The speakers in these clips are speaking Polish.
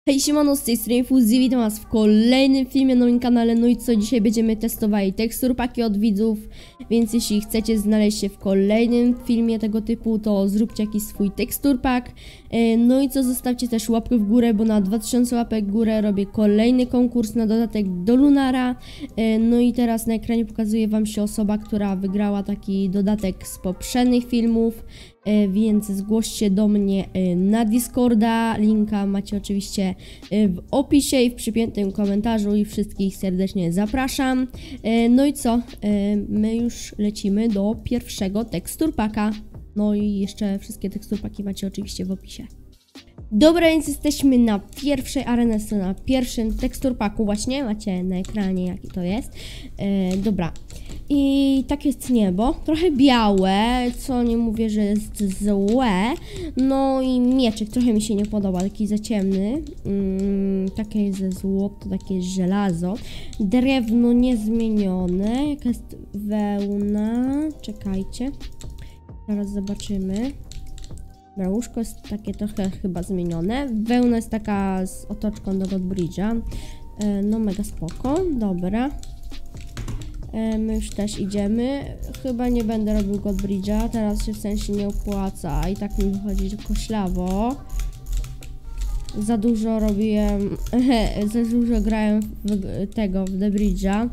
Hej, siemano, z tej strony Fuzzy, witam was w kolejnym filmie na moim kanale. No i co, dzisiaj będziemy testowali teksturpaki od widzów, więc jeśli chcecie znaleźć się w kolejnym filmie tego typu, to zróbcie jakiś swój teksturpak. No i co, zostawcie też łapkę w górę, bo na 2000 łapek w górę robię kolejny konkurs na dodatek do Lunara. No i teraz na ekranie pokazuje wam się osoba, która wygrała taki dodatek z poprzednich filmów. Więc zgłoście do mnie na Discorda, linka macie oczywiście w opisie i w przypiętym komentarzu i wszystkich serdecznie zapraszam. No i co, my już lecimy do pierwszego teksturpaka, no i jeszcze wszystkie teksturpaki macie oczywiście w opisie. Dobra, więc jesteśmy na pierwszej arence, na pierwszym teksturpaku właśnie, macie na ekranie jaki to jest. Dobra, i tak jest niebo, trochę białe, co nie mówię, że jest złe. No i mieczyk trochę mi się nie podoba, taki za ciemny, takie jest ze złoto, takie jest żelazo. Drewno niezmienione, jaka jest wełna, czekajcie, zaraz zobaczymy. Dobra, łóżko jest takie trochę chyba zmienione. Wełna jest taka z otoczką do Godbridge'a. No mega spoko, dobra. My już też idziemy. Chyba nie będę robił Godbridge'a, teraz się w sensie nie opłaca. I tak mi wychodzi koślawo. Za dużo robiłem, za dużo grałem w tego, w The Bridge'a.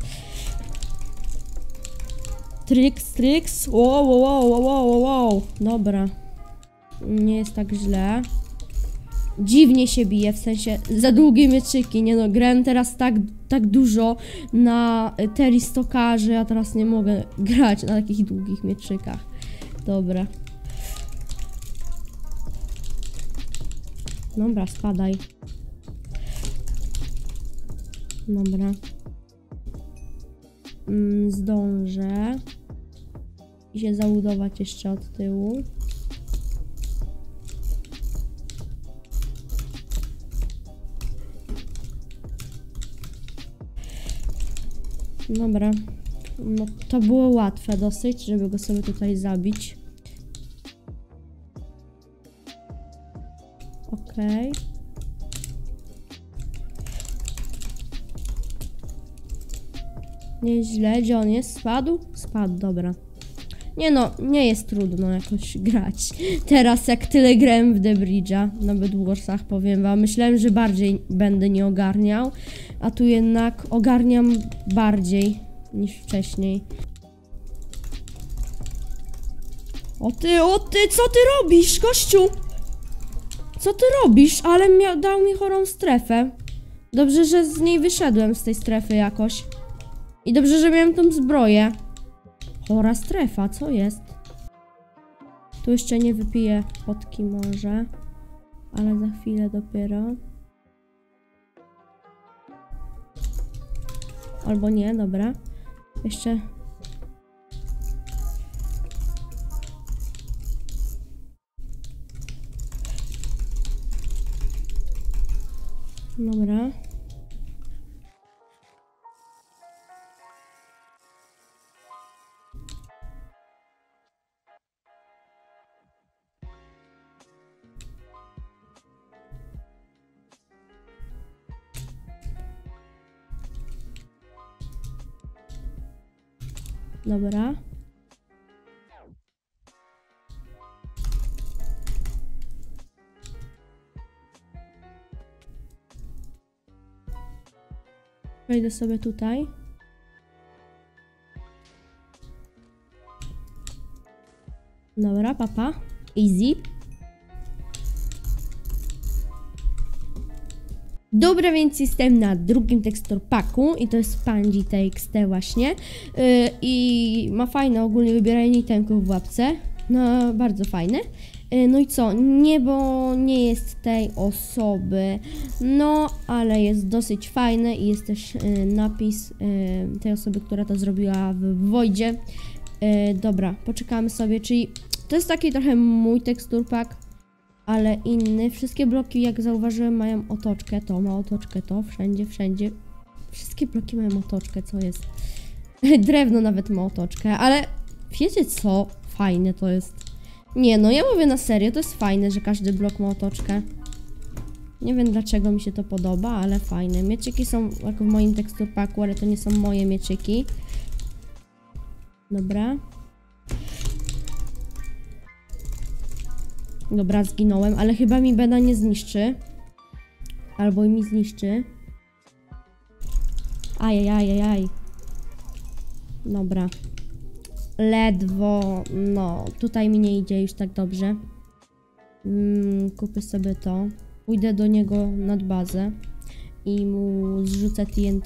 Tricks, wow, dobra. Nie jest tak źle. Dziwnie się bije, w sensie za długie mieczyki, nie no, grałem teraz tak dużo na Teristoka, że ja teraz nie mogę grać na takich długich mieczykach. Dobra. Dobra, spadaj. Dobra. Zdążę. I się zabudować jeszcze od tyłu. Dobra, no to było łatwe dosyć, żeby go sobie tutaj zabić. Okej. Nieźle, gdzie on jest? Spadł? Spadł, dobra. Nie no, nie jest trudno jakoś grać. Teraz jak tyle grałem w The Bridge'a, na Bedwarsach powiem wam, myślałem, że bardziej będę nie ogarniał, a tu jednak ogarniam bardziej niż wcześniej. O ty, co ty robisz, gościu? Co ty robisz? Ale dał mi chorą strefę. Dobrze, że z niej wyszedłem z tej strefy jakoś. I dobrze, że miałem tą zbroję. Chora strefa, co jest? Tu jeszcze nie wypiję potki może, ale za chwilę dopiero. Albo nie, dobra. Jeszcze. Dobra. Dobra. Wejdę sobie tutaj. Dobra, papa. Easy. Dobra, więc jestem na drugim teksturpaku i to jest Panji TXT właśnie. I ma fajne ogólnie wybieranie itemków w łapce. No, bardzo fajne. No i co? Niebo nie jest tej osoby, no ale jest dosyć fajne i jest też napis tej osoby, która to zrobiła w Voidzie. Dobra, poczekamy sobie, czyli to jest taki trochę mój teksturpak, ale inny. Wszystkie bloki, jak zauważyłem, mają otoczkę, to ma otoczkę, to wszędzie. Wszystkie bloki mają otoczkę, co jest? Drewno nawet ma otoczkę, ale wiecie co? Fajne to jest. Nie no, ja mówię na serio, to jest fajne, że każdy blok ma otoczkę. Nie wiem dlaczego mi się to podoba, ale fajne. Mieczyki są jak w moim teksturpaku, ale to nie są moje mieczyki. Dobra. Dobra, zginąłem, ale chyba mi Beda nie zniszczy. Albo mi zniszczy. Ajajajajaj. Dobra. Ledwo, no, tutaj mi nie idzie już tak dobrze. Kupię sobie to. Pójdę do niego nad bazę i mu zrzucę TNT.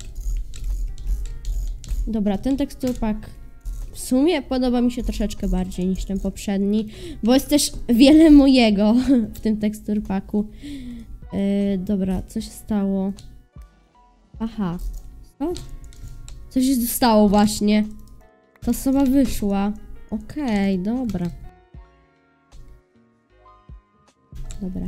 Dobra, ten tekstur pack w sumie podoba mi się troszeczkę bardziej niż ten poprzedni, bo jest też wiele mojego w tym tekstur packu. Dobra, co się stało? Aha, co? Coś się stało właśnie. Ta osoba wyszła. Okej, dobra. Dobra.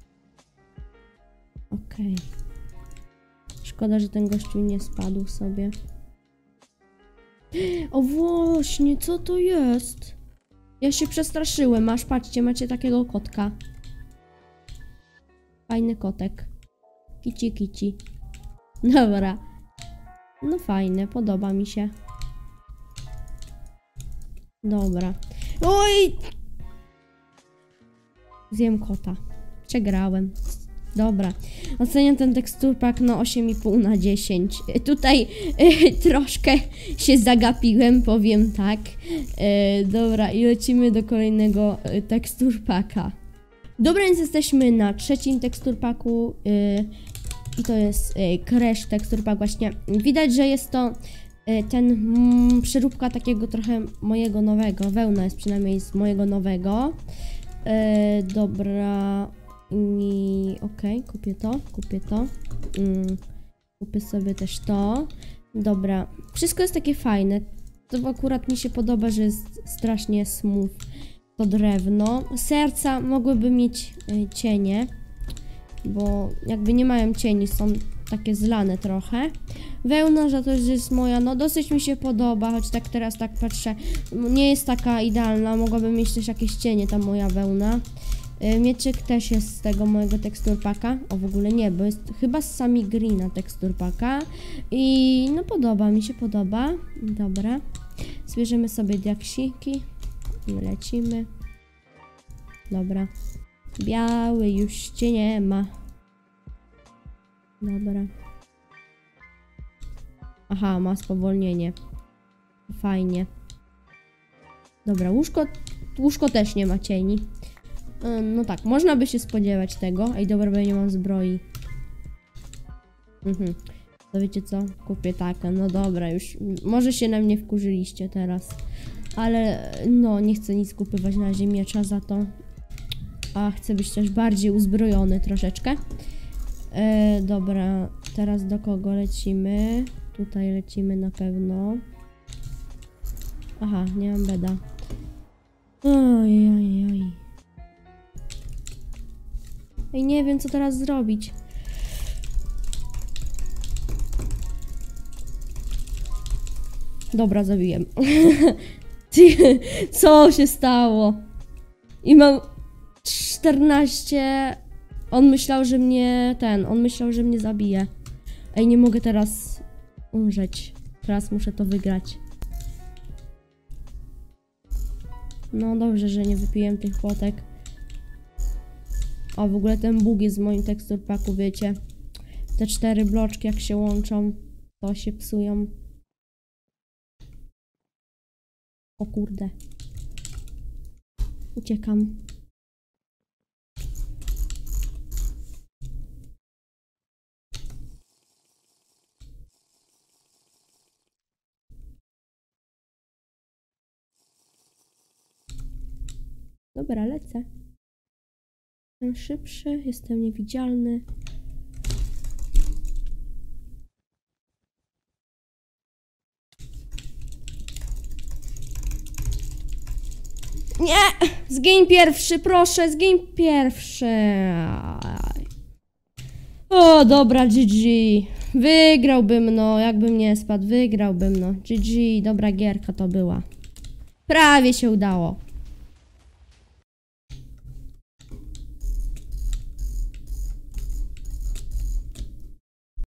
Okej. Szkoda, że ten gościu nie spadł sobie. O właśnie, co to jest? Ja się przestraszyłem, aż patrzcie, macie takiego kotka. Fajny kotek. Kici, kici. Dobra. No fajne, podoba mi się. Dobra. Oj! Zjem kota. Przegrałem. Dobra. Oceniam ten teksturpak no 8,5 na 10. Tutaj troszkę się zagapiłem, powiem tak. Dobra, i lecimy do kolejnego teksturpaka. Dobra, więc jesteśmy na trzecim teksturpaku. I to jest Crash teksturpak właśnie. Widać, że jest to ten przeróbka takiego trochę mojego nowego. Wełna jest przynajmniej z mojego nowego. Dobra. Okej, kupię to. Kupię sobie też to. Dobra. Wszystko jest takie fajne. To akurat mi się podoba, że jest strasznie smooth to drewno. Serca mogłyby mieć cienie, bo jakby nie mają cieni, są takie zlane trochę. Wełna, że to jest moja, no dosyć mi się podoba, choć tak teraz tak patrzę, nie jest taka idealna, mogłaby mieć też jakieś cienie ta moja wełna. Mieczyk też jest z tego mojego teksturpaka, w ogóle nie, bo jest chyba z Sami Greena teksturpaka i no podoba mi się, podoba. Dobra, zbierzemy sobie diaksiki, lecimy. Dobra, biały już cię nie ma. Dobra. Aha, ma spowolnienie. Fajnie. Dobra, łóżko też nie ma cieni. No tak, można by się spodziewać tego. Ej, dobra, bo ja nie mam zbroi. To wiecie co? Kupię taką. No dobra, już. Może się na mnie wkurzyliście teraz. Ale no, nie chcę nic kupywać na razie miecza za to. A chcę być też bardziej uzbrojony troszeczkę. Dobra, teraz do kogo lecimy? Tutaj lecimy na pewno. Aha, nie mam beda. Oj. Ej, nie wiem co teraz zrobić. Dobra, zabiłem. Co się stało? I mam 14... On myślał, że mnie zabije. Ej, nie mogę teraz umrzeć. Teraz muszę to wygrać. No dobrze, że nie wypiłem tych płotek. A w ogóle ten bug jest w moim teksturpaku, wiecie. Te 4 bloczki jak się łączą, to się psują. O kurde. Uciekam. Dobra, lecę. Jestem szybszy, jestem niewidzialny. Nie! Zgiń pierwszy, proszę, zgiń pierwszy. O, dobra, GG. Wygrałbym, no, jakbym nie spadł, wygrałbym, no. GG, dobra gierka to była. Prawie się udało.